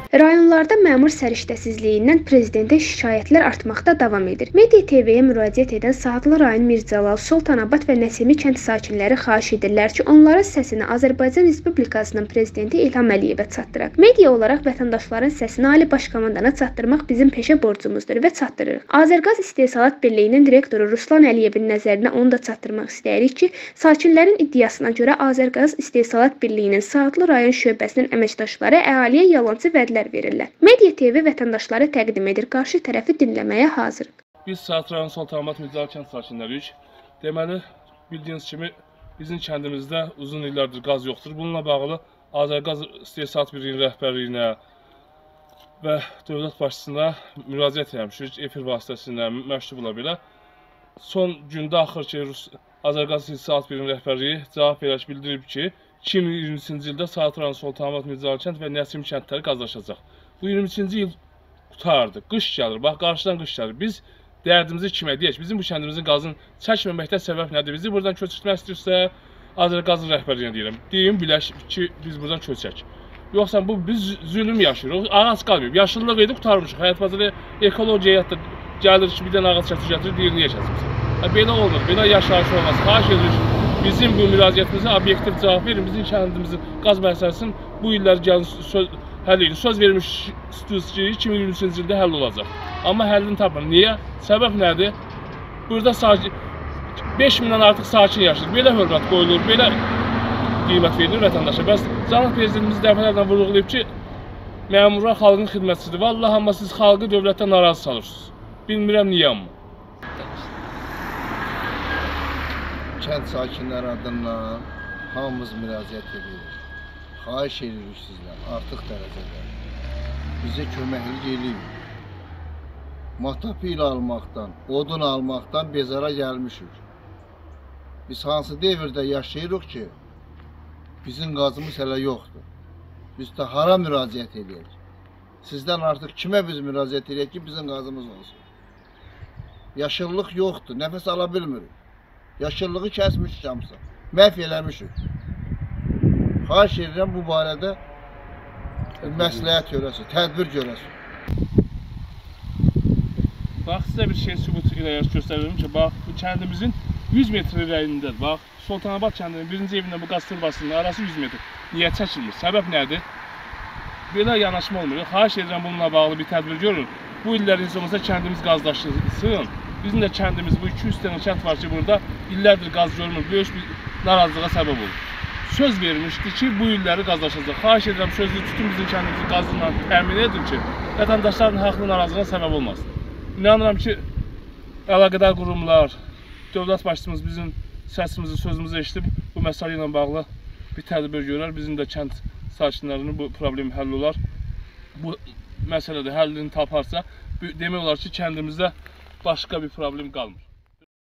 Rayonlarda məmur səriştəsizliyindən prezidentə şikayətlər artmaqda davam edir. Media TV-yə müraciət edən Saatlı rayon Mirzəlal, Sultanabad və Nəsimi kənd sakinləri xahiş edirlər ki, onların səsini Azərbaycan Respublikasının prezidenti İlham Əliyevə çatdıraq. Media olaraq vətəndaşların səsini Ali Baş Komandana çatdırmaq bizim peşə borcumuzdur və çatdırırıq. Azərqaz İstehsalat Birliyinin direktoru Ruslan Əliyevin nəzərinə onu da çatdırmaq istəyirik ki, sakinlərin iddiasına görə Azərqaz İstehsalat Birliyinin Saatlı rayon şöbəsinin əməkdaşları əhaliyə yalançı vədlər verirlər. Media TV vətəndaşları təqdim edir, qarşı tərəfi dinləməyə hazırıq. Biz Saatlı rayon Sultanabad Mirzəlal kənd sakinləriyik. Deməli, bildiyiniz kimi bizim kəndimizdə uzun illərdir qaz yoxdur. Bununla bağlı Azərqaz İstehsalat Birliyinin rəhbərliyinə və dövlət başçısına müraciət etmişik, efir vasitəsilə, məktubla belə. Son gündə axır ki, Azərqaz İstehsalat Birliyinin rəhbərliyi cavab verərək bildirib ki, 2023-cü ildə Saatlı rayon Sultanabad Mirzəlal kənd və Nəsimi kəndləri qazlaşacaq. Bu 23-cü il qutardı, qış gəlir, bax qarşıdan qış gəlir. Biz dərdimizi kimə deyək? Bizim bu kəndimizin qazını çəkməməkdə səbəb nədir? Bizi buradan köçürtmək istəyirsə, Azərqazın rəhbərliyinə deyirəm. Deyim, bilək ki, biz buradan köçək. Yoxsa bu, biz zülüm yaşayırıq, ağac qalmayıb. Yaşıllıq edib qutarmışıq. Həyat bazarı ekologiya həyatda gəlir ki, bir dənə ağac gətirir, dirini yaşasın. Belə olmur, belə yaşayış olmaz. Xahiş edirik. Bizim bu müraciətimizə obyektiv cavab verin. Bizim kəndimizin qaz məsələsinin bu illər həll edin. Söz vermiş ki, 2023-cü ildə həll olacaq. Amma həllini tapmır. Niyə? Səbəb nədir? Burada 5000-dən artıq sakin yaşayır. Belə hörmət qoyulur, belə qiymət verilir vətəndaşa. Bəs Cənab Prezidentimiz dəfələrlə vurğulayıb ki, məmurlar xalqın xidmətçisidir. Vallahi amma siz xalqı dövlətdən narazı salırsınız. Bilmirəm niyə amma. Kənd sakinləri adından hamımız müraciət edirik. Xahiş edirik sizdən artıq dərəcədə. Bizə köməklik eləyin. Matapil almaqdan, odun almaqdan bezara gəlmişik. Biz hansı devirdə yaşayırıq ki, bizim qazımız hələ yoxdur. Biz də hara müraciət edirik? Sizdən artıq kimə biz müraciət edirik ki, bizim qazımız olsun? Yaşıllıq yoxdur, nəfəs ala bilmirik. Yaşıllığı kəsmişik hamısı, məhv eləmişik. Xahiş edirəm bu barədə məsləhət görəsin, tədbir görəsin. Bax, sizə bir şey sübut göstərirəm ki, bax, bu kəndimizin 100 metr irəliyindədir. Bax, Sultanabad kəndinin birinci evindən bu qaz turbasının arası 100 metr. Niyə çəkilmir? Səbəb nədir? Belə yanaşma olmur. Xahiş edirəm bununla bağlı bir tədbir görün. Bu illər heç olmasa kəndimiz qazlaşsın. Bizim də kəndimiz, bu 200 dənə kənd var ki, burada illərdir qaz görmür, böyük bir narazılığa səbəb olur. Söz vermişdi ki, bu illəri qazlaşacaq. Xahiş edirəm, sözlü tutun bizim kəndimizi qazla təmin edin ki, vətəndaşların haqlı narazılığına səbəb olmasın. İnanıram ki, əlaqədar qurumlar, dövlət başçımız bizim səsimizi, sözümüzü eşidib bu məsələ ilə bağlı bir tədbir görər. Bizim də kənd sakinlərinin bu problemi həll olar. Bu məsələdə həllini taparsa, demək olar ki, kəndimizdə başqa bir problem qalmır.